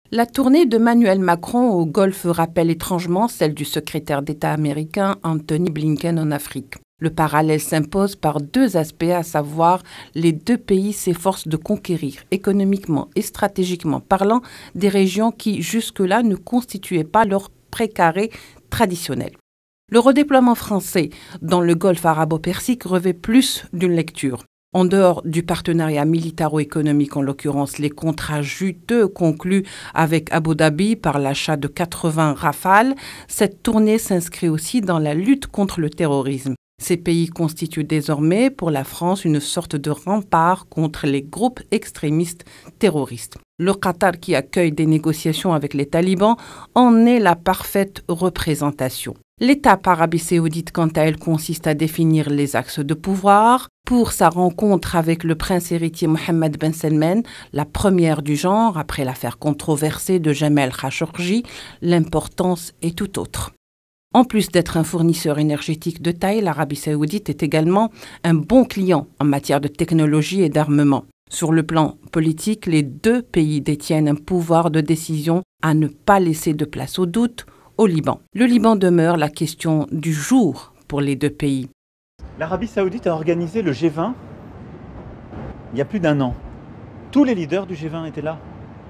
La tournée de Emmanuel Macron au Golfe rappelle étrangement celle du secrétaire d'État américain Anthony Blinken en Afrique. Le parallèle s'impose par deux aspects, à savoir les deux pays s'efforcent de conquérir, économiquement et stratégiquement parlant, des régions qui jusque-là ne constituaient pas leur précaré traditionnel. Le redéploiement français dans le Golfe arabo-persique revêt plus d'une lecture. En dehors du partenariat militaro-économique, en l'occurrence les contrats juteux conclus avec Abu Dhabi par l'achat de 80 Rafales, cette tournée s'inscrit aussi dans la lutte contre le terrorisme. Ces pays constituent désormais pour la France une sorte de rempart contre les groupes extrémistes terroristes. Le Qatar, qui accueille des négociations avec les talibans, en est la parfaite représentation. L'étape Arabie saoudite, quant à elle, consiste à définir les axes de pouvoir. Pour sa rencontre avec le prince héritier Mohammed Ben Salman, la première du genre, après l'affaire controversée de Jamal Khashoggi, l'importance est tout autre. En plus d'être un fournisseur énergétique de taille, l'Arabie saoudite est également un bon client en matière de technologie et d'armement. Sur le plan politique, les deux pays détiennent un pouvoir de décision à ne pas laisser de place au doute au Liban. Le Liban demeure la question du jour pour les deux pays. L'Arabie saoudite a organisé le G20 il y a plus d'un an. Tous les leaders du G20 étaient là.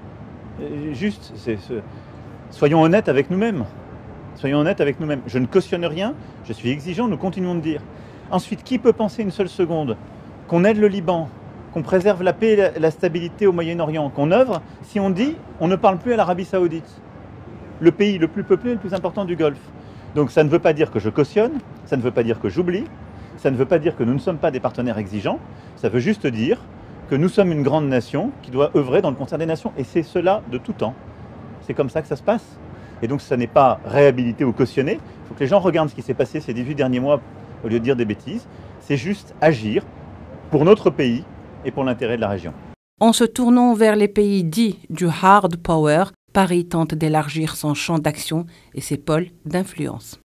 Soyons honnêtes avec nous-mêmes. Soyons honnêtes avec nous-mêmes. Je ne cautionne rien, je suis exigeant, nous continuons de dire. Ensuite, qui peut penser une seule seconde qu'on aide le Liban, qu'on préserve la paix et la stabilité au Moyen-Orient, qu'on œuvre, si on dit on ne parle plus à l'Arabie saoudite, le pays le plus peuplé et le plus important du Golfe. Donc ça ne veut pas dire que je cautionne, ça ne veut pas dire que j'oublie, ça ne veut pas dire que nous ne sommes pas des partenaires exigeants, ça veut juste dire que nous sommes une grande nation qui doit œuvrer dans le concert des nations. Et c'est cela de tout temps. C'est comme ça que ça se passe. Et donc ça n'est pas réhabilité ou cautionné. Il faut que les gens regardent ce qui s'est passé ces 18 derniers mois au lieu de dire des bêtises. C'est juste agir pour notre pays et pour l'intérêt de la région. En se tournant vers les pays dits du hard power, Paris tente d'élargir son champ d'action et ses pôles d'influence.